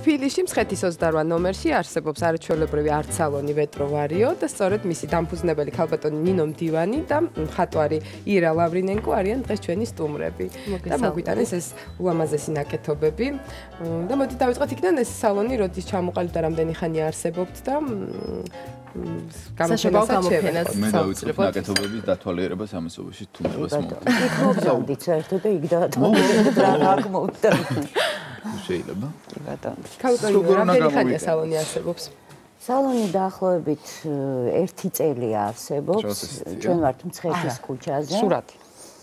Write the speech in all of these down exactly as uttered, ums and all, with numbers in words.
თბილისში მცხეთის ოცდარვა ნომერში არსებობს არაჩვეულებრივი არტ-სალონი ვეტროვარიო და სწორედ მისი დამფუძნებელი ქალბატონი ნინო მდივანი და მხატვარი ირა ლავრინენკო არიან დღეს ჩვენი სტუმრები. და მოგვიტანეს ეს ულამაზესი ნაკეთობები. და მოდი დავიწყოთ იქიდან ეს სალონი როდის ჩამოყალიბდა, რამდენი ხანია არსებობთ და გამოფენასაც მე დავიწყებ ნაკეთობების დათვალიერებას ამასობაში თუნდაც მოვიდა. იქ მოვიდით საერთოდ და იქ და რა გმოვდა. შეიძლება. ქალბატონი რამდენი ხანია სალონი არსებობს? სალონი დაახლოებით ერთი წელია არსებობს. ჩვენ ვართ მცხეთის ქუჩაზე. სურათი.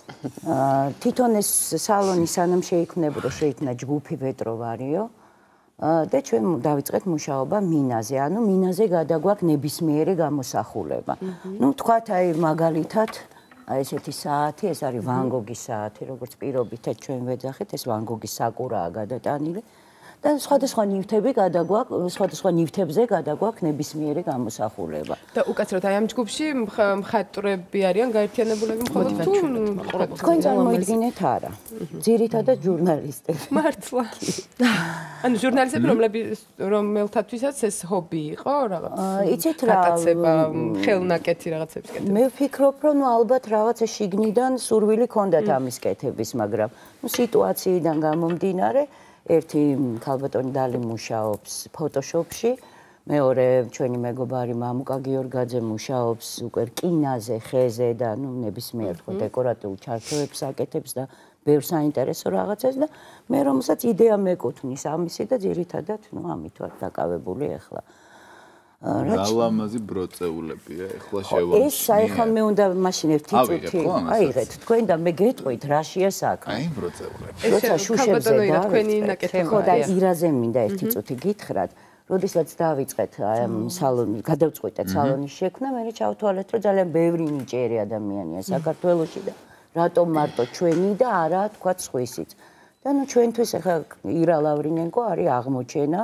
თვითონ ეს სალონი სანამ შეიქმნებოდა, შეიქმნა ჯგუფი ვეტროვარიო. და ჩვენ დავიწყეთ მუშაობა მინაზე, ანუ მინაზე გადაგვაქვს ნებისმიერი გამოსახულება. ნუ თქვათ აი მაგალითად, აი ესეთი საათი, ეს არის ვან გოგის საათი, როგორც პირობითად ჩვენ ვეძახით, ეს ვან გოგის საკურაა გადატანილი. და სხვადასხვა ნივთები გადაგვაქვს, სხვადასხვა ნივთებზე გადაგვაქვს ნებისმიერი გამოსახულება. და უკაცრავად აი ამ ჯგუფში მხატვრები არიან გაერთიანებულები მხოლოდ თუ თქვენ წარმოიდგინეთ არა. ძირითადად ჟურნალისტები. მართლა. ანუ ჟურნალისტები რომელთათვისაც ეს ჰობი იყო რაღაც. იცით რა, გატაცება, ხელნაკეთი რაღაცების კეთება. მე ვფიქრობ, რომ ნუ ალბათ რაღაცა შიგნიდან სურვილი ჰქონდათ ამის კეთების, მაგრამ ნუ სიტუაციიდან გამომდინარე ერთი ქალბატონი დალი მუშაობს ფოტოშოპში, მეორე ჩვენი მეგობარი მამუკა გიორგაძე მუშაობს უკვე რკინაზე, ხეზე და ნუ ნებისმიერ ხო დეკორატიულ ჩარჩოებს აკეთებს და ბევრ საინტერესო რაღაცას და მე რომელსაც იდეა მეკუთვნის ამისი და ძირითადად ნუ ამით ვარ დაკავებული ახლა. გალამაზი ბროწეულებია, ახლა შევამჩნიე. ეს ახლა მე უნდა მაშინ ერთი წუთი აიღეთ თქვენ და მე გეტყვით რაშია საქმე. აი ბროწეულები. როცა შუშებზე და თქვენი ნაკეთები ხო და ირაზე მინდა ერთი წუთი გითხრათ. როდესაც დავიწყეთ აი ამ სალონის, გადავწყვიტეთ სალონის შექმნა, მე ჩავთვალეთ, რომ ძალიან ბევრი ნიჭიერი ადამიანია საქართველოში და რატომ მარტო ჩვენი და არა თქვა სხვისიც. და ნუ ჩვენთვის ახლა ირა ლავრინენკო არის აღმოჩენა.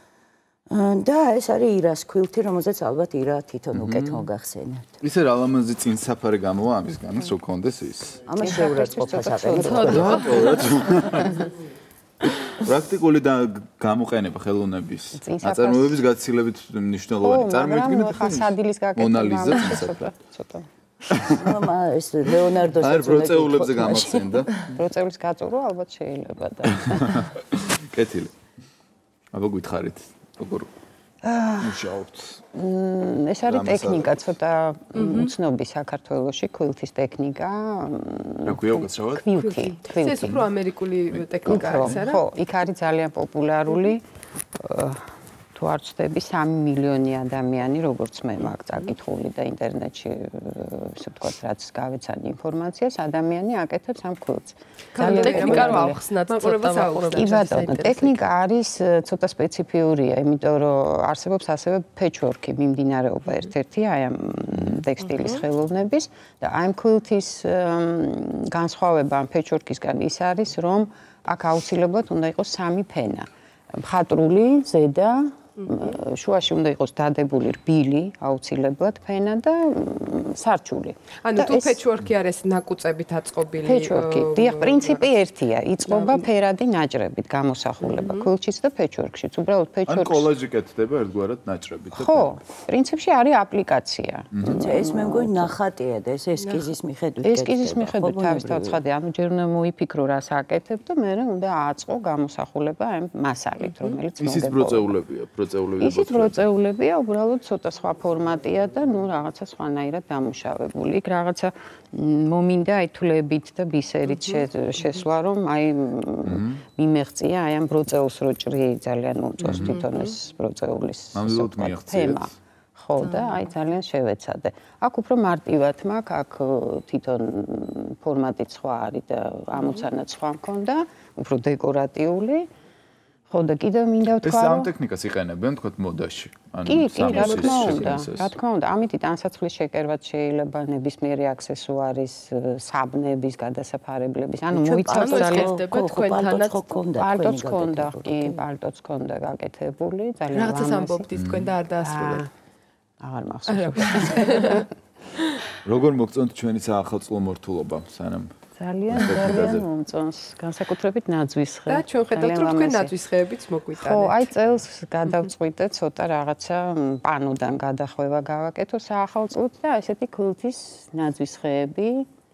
და ეს არის ირას ქვილთი, რომელზეც ალბათ ირა თვითონ უკეთ მოგახსენებთ. ისე რა ლამაზი წინსაფარი გამოვა ამისგანაც, რომ კონდეს ის. ამას შეურაცხყოფას აკეთებ. პრაქტიკული და გამოყენება ხელოვნების აწარმოებების გაცილებით მნიშვნელოვანი. წარმოიდგინეთ ხა სადილის გაკეთება. მონალიზა წინსაფარი. ცოტა. ნუ ეს ლეონარდოს აი ბროწეულებზე გამახსენდა. ბროწეულის გაწურვა ალბათ შეიძლება და. კეთილი. აბა გითხარით. როგორ მუშაობთ? ეს არის ტექნიკა, ცოტა უცნობი საქართველოში, ქვილთის ტექნიკა. რა ქვია უკაცრავად? ქვილთი, ქვილთი. ეს უფრო ამერიკული ტექნიკა არის, არა? ხო, იქ არის ძალიან პოპულარული. თუ არ ვცდები, სამი მილიონი ადამიანი, როგორც მე მაქვს წაკითხული და ინტერნეტში, ესე ვთქვათ, რაც გავეცანი ინფორმაციას, ადამიანი აკეთებს ამ ქვილთს. ძალიან ტექნიკა რო ავხსნათ, ცოტა ვაყურებთ. კი ბატონო, ტექნიკა არის ცოტა სპეციფიურია, იმიტომ რომ არსებობს ასევე patchwork-ი, მიმდინარეობა ერთ-ერთი აი ამ ტექსტილის ხელოვნების და აი ამ ქვილთის განსხვავება ამ patchwork-ისგან ის არის, რომ აქ აუცილებლად უნდა იყოს სამი ფენა. მხატვრული, ზედა შუაში უნდა იყოს დადებული რბილი, აუცილებლად ფენა და სარჩული. ანუ თუ patchwork-ი არის ნაკუწებით აწყობილი. patchwork-ი, დიახ, პრინციპი ერთია, იწყობა ფერადი ნაჭრებით გამოსახულება ქვილჩიც და patchwork-შიც. უბრალოდ patchwork-ში. ან კოლაჟი კეთდება ერთგვარად ნაჭრებით. ხო, პრინციპში არის აპლიკაცია. ეს მე მგონი ნახატია და ეს ესკიზის მიხედვით კეთდება. ესკიზის მიხედვით თავისთავად ცხადია, ანუ ჯერ უნდა მოიფიქრო რას აკეთებ და მერე უნდა აწყო გამოსახულება ამ მასალით, რომელიც მოგება. ისიც ბროწეულებია. ისიც ბროწეულებია, უბრალოდ ცოტა სხვა ფორმატია და ნუ რაღაცა სხვანაირად დამუშავებული. იქ რაღაცა მომინდა აი თვლებით და ბისერით შესვლა, რომ აი მიმეღწია აი ამ ბროწეულს რო ჭრი ძალიან მომწონს თვითონ ეს ბროწეულის თემა. ხო და აი ძალიან შევეცადე. აქ უფრო მარტივად მაქვს, აქ თვითონ ფორმატიც სხვა არის და ამოცანაც სხვა მქონდა, უფრო დეკორატიული. ხო და კიდევ მინდა ვთქვა, რომ ეს ამ ტექნიკას იყენებენ თქო მოდაში. ანუ კი, კი, რა თქმა უნდა, რა თქმა უნდა, ამით ტანსაცმლის შეკერვაც შეიძლება ნებისმიერი აქსესუარის, საბნების, გადასაფარებლების, ანუ მოიცავს ძალიან თქვენთანაც პალტოც ქონდა, კი, პალტოც ქონდა გაკეთებული, ძალიან ლამაზი. რაღაცას ამბობდით თქვენ და არ დაასრულეთ. აღარ მახსოვს. როგორ მოგწონთ ჩვენი საახალწლო მორთულობა, სანამ ძალიან ძალიან მომწონს, განსაკუთრებით ნაძვისხე. და ჩვენ ხედავთ რომ თქვენ ნაძვისხეებიც მოგვიტანეთ. ხო, აი წელს გადავწყვიტე ცოტა რაღაცა პანოდან გადახვევა გავაკეთო საახალწლოდ და ესეთი ქულთის ნაძვისხეები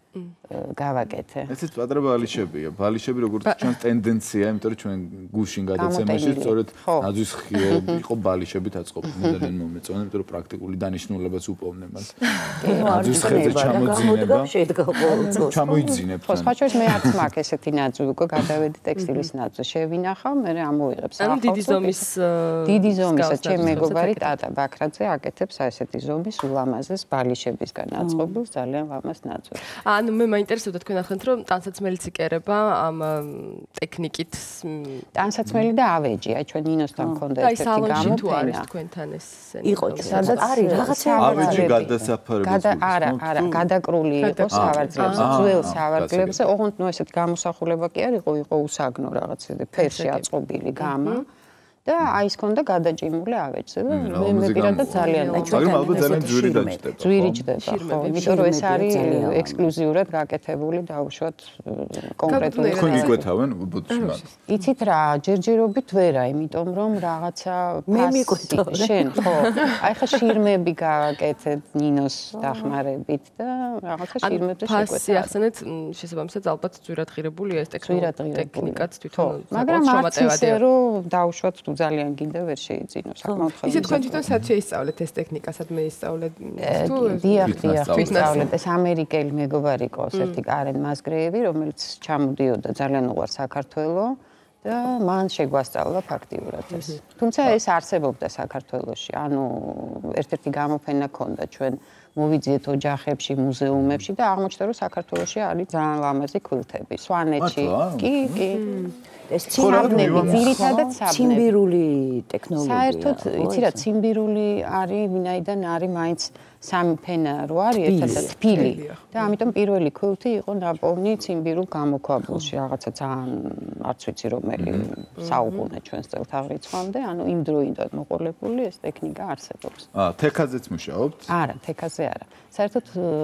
გავაკეთე. ესეც პატარა ბალიშებია. ბალიშები როგორც ჩანს ტენდენცია, იმიტომ რომ ჩვენ გუშინ გადაცემაში სწორედ ნაძვისხეები იყო ბალიშებით აწყობილი. ძალიან მომეწონა, იმიტომ რომ პრაქტიკული დანიშნულებას უპოვნე მას. ნაძვისხეზე ჩამოძინება შედგა ყოველწელს. ჩამოიძინებ. ხო, სხვა შორის მე არც მაქვს ესეთი ნაძვი, უკვე გადავედი ტექსტილის ნაძვი. შევინახავ, მე ამოვიღებ საახალწლოდ. ანუ დიდი ზომის დიდი ზომისა, ჩემი მეგობარი ტატა ბაქრაძე აკეთებს ასეთი ზომის ულამაზეს ბალიშებისგან აწყობილს ძალიან ლამაზ ნაძვს. ანუ მე მაინტერესებდა თქვენ ახლა რომ ტანსაცმელიც იკერება ამ ტექნიკით. ტანსაცმელი და ავეჯი, აი ჩვენ ნინოსთან მქონდა და ერთი სალონში თუ არის გამოფენა. თქვენთან ეს იყო სადაც არის რაღაცა ავეჯი გადასაფარებს. არა, არა, გადაკრული იყო სავარძლებზე, ძველ სავარძლებზე. ოღონდ ნუ ესეთ გამოსახულება კი არ იყო, იყო უსაგნო რაღაც ფერში აწყობილი გამა. და აი ის ქონდა გადაჭიმული ავეჯზე და მე მე პირადად ძალიან მაგრამ ალბათ ძალიან ძვირი დაჭდება. ძვირი ჯდება, ხო, იმიტომ რომ ეს არის ექსკლუზიურად გაკეთებული დაუშვათ კონკრეტული. თქვენ იკვეთავენ ბუდში მას. იცით რა, ჯერჯერობით ვერა, იმიტომ რომ რაღაცა მე მიკვეთავ შენ, ხო. აი ხა შირმები გააკეთეთ ნინოს დახმარებით და რაღაცა შირმებზე შეკვეთა. ფასი ახსენეთ, შესაბამისად ალბათ ძვირად ღირებულია ეს ტექნიკაც თვითონ. მაგრამ არც ისე რომ დაუშვათ ძალიან გინდა ვერ შეიძინო საკმაოდ ხალხი. ისე თქვენ თვითონ სად შეისწავლეთ ეს ტექნიკა, სად მეისწავლეთ? დიახ, დიახ, ვისწავლეთ. ეს ამერიკელი მეგობარი იყო, ერთი კარენ მასგრეევი, რომელიც ჩამოდიოდა ძალიან უყვარს საქართველოს და მან შეგვასწავლა ფაქტიურად ეს. თუმცა ეს არსებობდა საქართველოში. ანუ ერთ-ერთი გამოფენა ქონდა ჩვენ მოვიძიეთ ოჯახებში, მუზეუმებში და აღმოჩნდა რომ საქართველოში არის ძალიან ლამაზი ქვილთები. სვანეთში. კი, კი. ეს ციმბირული, ძირითადად ციმბირული ტექნოლოგია. საერთოდ, იცი რა, ციმბირული არის, ვინაიდან არის მაინც სამი ფენა რო არის ერთად თბილი და ამიტომ პირველი ქულთი იყო ნაპოვნი ციმბირულ გამოქვაბულში, რაღაცა ძალიან არც ვიცი რომელი საუკუნე ჩვენს წელთაღრიცხვამდე, ანუ იმ დროიდან მოყოლებული ეს ტექნიკა არსებობს. აა, თექაზეც მუშაობთ? არა, თექაზე არა. საერთოდ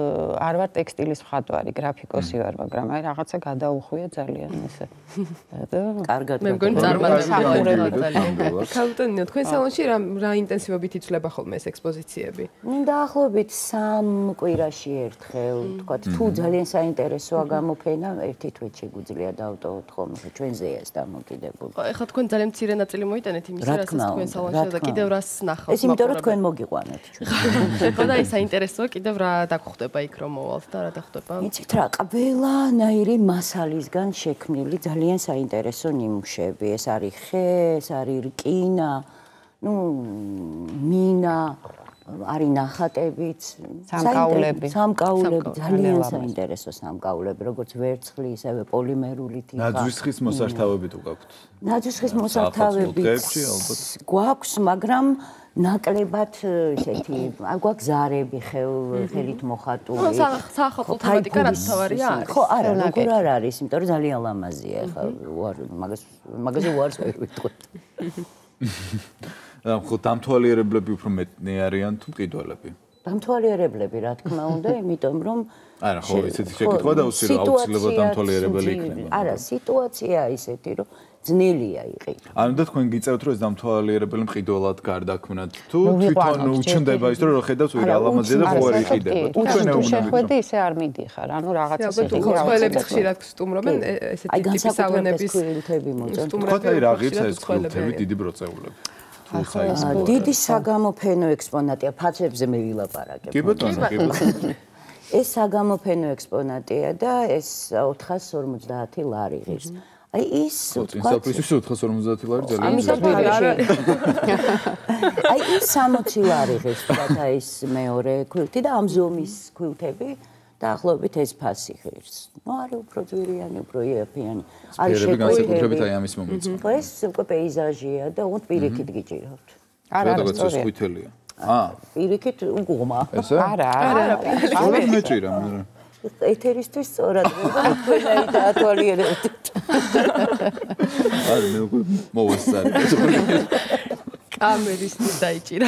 არ ვარ ტექსტილის მხატვარი, გრაფიკოსი ვარ, მაგრამ აი რაღაცა გადაუხვია ძალიან ესე. და კარგად. მე მგონი წარმატებული ძალიან. ქალბატონო, თქვენ სალონში რა რა ინტენსივობით იცვლება ხოლმე ეს ექსპოზიციები? ნუ დაახლოებით სამ კვირაში ერთხელ, თქვა თუ ძალიან საინტერესოა გამოფენა, ერთი თვით შეგვიძლია დავტოვოთ ხოლმე, ჩვენზეა ეს დამოკიდებული. ეხლა თქვენ ძალიან მცირე ნაწილი მოიტანეთ იმისა, რასაც თქვენ სალონში და კიდევ რას ნახავთ? ეს იმიტომ რომ თქვენ მოგიყვანეთ ჩვენ. ხო და ის საინტერესოა, კიდევ რა დაგხვდება იქ რომ მოვალთ და რა დაგხვდება? იცით რა, ყველანაირი მასალისგან შექმნილი ძალიან საინტერესო ნიმუშები. ეს არის ხე, ეს არის რკინა, ნუ მინა, არის ნახატებიც, სამკაულები. სამკაულები, ძალიან საინტერესო სამკაულები, როგორც ვერცხლი, ისევე პოლიმერული თიხა. ნაძვისხის მოსართავები თუ გაქვთ? ნაძვისხის მოსართავები გვაქვს, მაგრამ ნაკლებად ესეთი, არ გვაქვს ზარები ხელით მოხატული. ხო, საახალწლო თემატიკა რაც თავარია არის. ხო, არა, როგორ არ არის, იმიტომ რომ ძალიან ლამაზია, ხა, მაგას მაგაზე უარს ვერ ვიტყვით. ხო, დამთვალიერებლები უფრო მეტნი არიან თუ მყიდველები? დამთვალიერებლები, რა თქმა უნდა, იმიტომ რომ არა, ხო, ესეთი შეკითხვა დაუსვი რომ აუცილებლად დამთვალიერებელი იქნება. არა, სიტუაცია ისეთი, რომ ძნელია იყიდო. ანუ და თქვენ გიწევთ რომ ეს დამთვალიერებელი მყიდველად გარდაქმნათ თუ თვითონ უჩნდება ის რომ ხედავს ვირა ლამაზია და ხო არ იყიდება. თუ ჩვენ შეხვედი ისე არ მიდიხარ, ანუ რაღაცა ისეთი ხვალები ხშირად სტუმრობენ ესეთი ტიპის სალონების ქვილთები მოწონთ. თქვათ აი რა ღირსა ეს ქვილთები დიდი ბროწეულები. დიდი საგამოფენო ექსპონატია, ფაცებზე მე ვილაპარაკებ. კი ბატონო, კი ბატონო. ეს საგამოფენო ექსპონატია და ეს ოთხას ორმოცდაათი ლარი ღირს. აი ის თქვათ ის ოთხას ორმოცდაათი ლარი ძალიან აი ის სამოცი ლარი ღირს თქვათ აი ეს მეორე ქვილთი და ამ ზომის ქვილთები დაახლოებით ეს ფასი ღირს. ნუ არის უფრო ძვირიანი, უფრო იაფიანი. არის შეკვეთებით აი ამის მომიწყება. ხო ეს უკვე პეიზაჟია და უთ პირიქით გიჭირავთ. არა, არა, სწორია. ხვითელია. აა, პირიქით უგუღმა. ესე? არა, არა. სწორად მეჭირა, მაგრამ ეთერისთვის სწორად თქვენაი დაათვალიერებთ. არა, მე უკვე მოვასწარი. კამერისთვის დაიჭირა.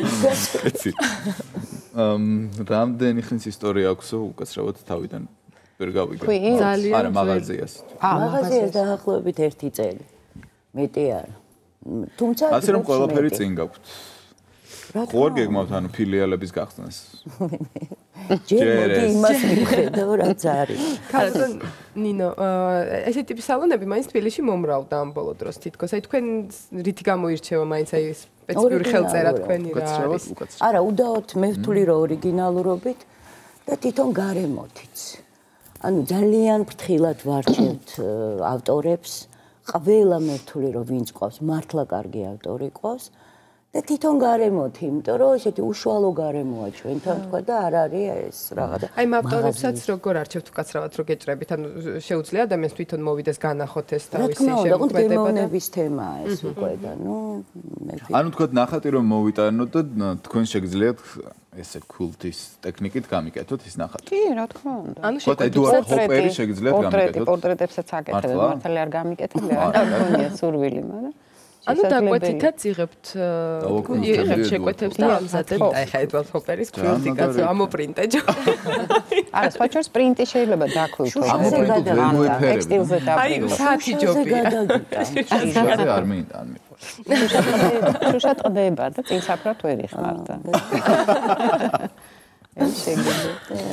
ეცი. ამ რამდენი ხნის ისტორია აქვს უკაცრავად თავიდან ვერ გავიგე. ძალიან არა, მაღაზიას. აა, მაღაზიას დაახლოებით ერთი წელი. მეტი არა. თუმცა ასე რომ ყველაფერი წინ გაქვთ. ხო არ გეგმავთ ანუ ფილიალების გახსნას? ჯერ მოდი იმას მიხედავ რაც არის. ქალბატონ ნინო, ესე ტიპის სალონები მაინც თბილისში მომრავლდა ამ ბოლო დროს თითქოს. აი თქვენ რითი გამოირჩევა მაინც აი სპეციფიური ხელწერა თქვენი რა არის? არა, უდაოდ მე ვთვლი რომ ორიგინალურობით და თვითონ გარემოთიც. ანუ ძალიან ფრთხილად ვარჩევთ ავტორებს. ყველა მე ვთვლი რომ ვინც ყავს, მართლა კარგი ავტორი ყავს. და თვითონ გარემოთი, იმიტომ რომ ესეთი უშუალო გარემოა ჩვენთან თქვა და არ არის ეს რაღაცა. აი ამ ავტორებსაც როგორ არჩევთ უკაცრავად რო გეჭრებით? ანუ შეუძლია ადამიანს თვითონ მოვიდეს განახოთ ეს თავისი შემოქმედება და გემოვნების თემაა ეს უკვე და ნუ მე ანუ თქვა ნახატი რომ მოვიტანოთ და თქვენ შეგიძლიათ ესე კულტის ტექნიკით გამიკეთოთ ის ნახატი. კი, რა თქმა უნდა. ანუ შეგიძლიათ ჰოპერი შეგიძლიათ გამიკეთოთ. პორტრეტებსაც აკეთებ, მართალი არ გამიკეთებ, არ გქონია სურვილი, მაგრამ ანუ დაგვეთითაც იღებთ იღებთ შეკვეთებს და ამზადებთ აი ხა ედვალ ჰოპერის კულტი კაცო ამოპრინტე ჯო. არა, სხვაჭორს პრინტი შეიძლება დაქვივრდო. ამოპრინტი ვერ მოიფერებ. ტექსტილზე აი საათი ჯობია. შუშაზე არ მინდა ან მიყვარს. შუშა ტყდება და წინ საფრად ვერ იხმარდა. ეს შეიძლება.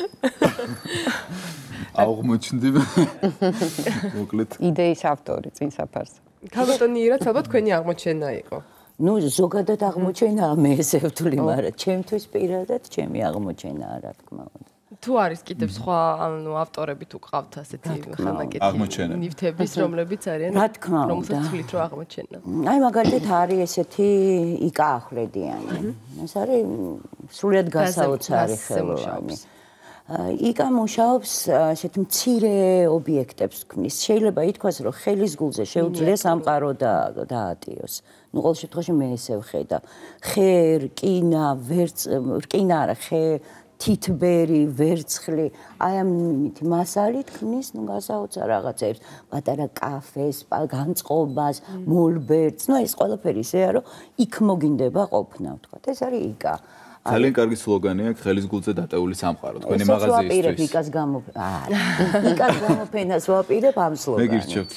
აღმოჩნდი. მოკლედ. იდეის ავტორი წინ საფარს. ქალბატონი ირაც ალბათ თქვენი აღმოჩენა იყო. ნუ ზოგადად აღმოჩენაა მე ესე ვთვლი, მაგრამ ჩემთვის პირადად ჩემი აღმოჩენაა, რა თქმა უნდა. თუ არის კიდევ სხვა ანუ ავტორები თუ ყავთ ასეთი ხანაკეთი ნივთების, რომლებიც არიან, რა თქმა უნდა, რომელსაც თვლით რომ აღმოჩენა. აი მაგალითად არის ესეთი იკა ახვლედიანი. ეს არის სრულიად გასაოცარი ხელოვანი. იკა მუშაობს ასეთ მცირე ობიექტებს ქმნის. შეიძლება ითქვას, რომ ხელის გულზე შეუძლია სამყარო დაატიოს. ნუ ყოველ შემთხვევაში მე ესე ვხედავ. ხე, რკინა, ვერც, რკინა არა, ხე, თითბერი, ვერცხლი, აი ამ მასალით ქმნის, ნუ გასაოცარ რაღაცებს, პატარა კაფეს, განწყობას, მოლბერტს, ნუ ეს ყველაფერი ისეა, რომ იქ მოგინდება ყოფნა, ვთქვათ. ეს არის იკა. ძალიან კარგი სლოგანია ხელის გულზე დატეული სამყარო თქვენი მაღაზიისთვის. იკას გამო არა. იკას გამოფენას ვაპირებ ამ სლოგანს. მე გირჩევთ.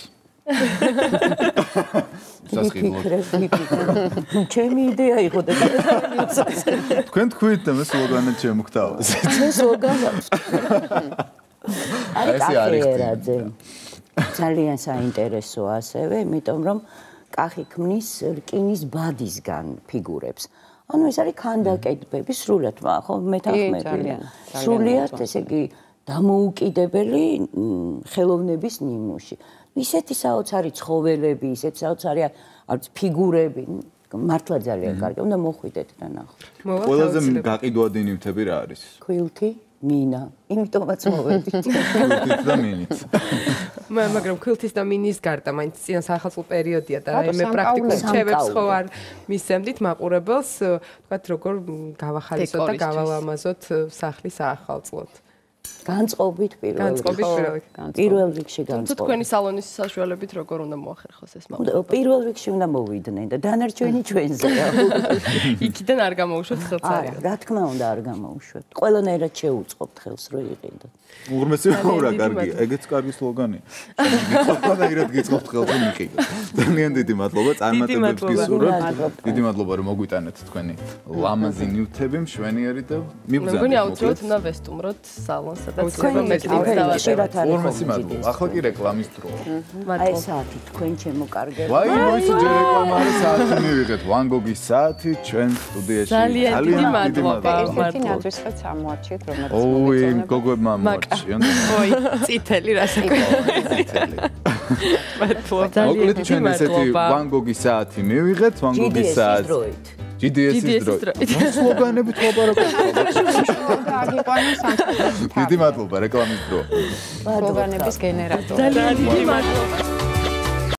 ჩემი იდეა იყო და თქვენ თქვით და მე სლოგანად შემოგთავაზ. მე სლოგანად. აი კახერაძე. ძალიან საინტერესოა ასევე, იმიტომ რომ კახი ქმნის რკინის ბადისგან ფიგურებს. ანუ ეს არის ქანდაკებები სრულად, ხო, მეთანხმებული. სრულად, ესე იგი, დამოუკიდებელი ხელოვნების ნიმუში. ისეთი საოცარი ცხოველები, ისეთი საოცარი არც ფიგურები, მართლა ძალიან კარგი. უნდა მოხვიდეთ და ნახოთ. ყველაზე გაყიდვადი ნივთები რა არის? ქვილთი, მინა. იმიტომაც მოვედით. ქვილთით და მინით. მაგრამ ქვილთის და მინის გარდა მაინც წინა სახალხო პერიოდია და აი მე პრაქტიკულ რჩევებს ხო არ მისცემდით მაყურებელს, თქვათ როგორ გავახალისოთ და გავალამაზოთ სახლის ახალწლად. განწყობით პირველ განწყობით პირველ პირველ რიგში განწყობით. თუ თქვენი სალონის საშუალებით როგორ უნდა მოახერხოს ეს მაყურებელი? პირველ რიგში უნდა მოვიდნენ და დანარჩენი ჩვენზეა. იქიდან არ გამოუშვათ ხელსარიო. რა თქმა უნდა არ გამოუშვათ. ყველანაირად შეუწყობთ ხელს რო იყიდო. უღრმესი რა კარგია, ეგეც კარგი სლოგანია. ყველანაირად გიწყობთ ხელს რომ იყიდო. ძალიან დიდი მადლობა, წარმატებებს გისურვებთ. დიდი მადლობა რომ მოგვიტანეთ თქვენი ლამაზი ნივთები, მშვენიერი და მიგზავნეთ. მეგონი აუცილებლად უნდა ვესტუმროთ სალონს. ორმოცი მადლობა. ახლა კი რეკლამის დროა. აი საათი თქვენ ჩემოკარგებთ. ვაი, მოიცი ჯერ რეკლამა არის საათი მივიღეთ. ვან გოგის საათი ჩვენ სტუდიაში. ძალიან დიდი მადლობა. ერთი ნაძვისხეც ამოაჩიეთ, რომელიც ოი, გოგოებმა მოაჩიონ. ოი, წითელი რასაკვირველი. მადლობა. მოკლედ ჩვენ ესეთი ვან გოგის საათი მივიღეთ, ვან გოგის საათი. ჯი დი ეს-ის დროით. სლოგანებით ლაპარაკობთ. დიდი მადლობა რეკლამის დრო. სლოგანების გენერატორი. ძალიან დიდი მადლობა.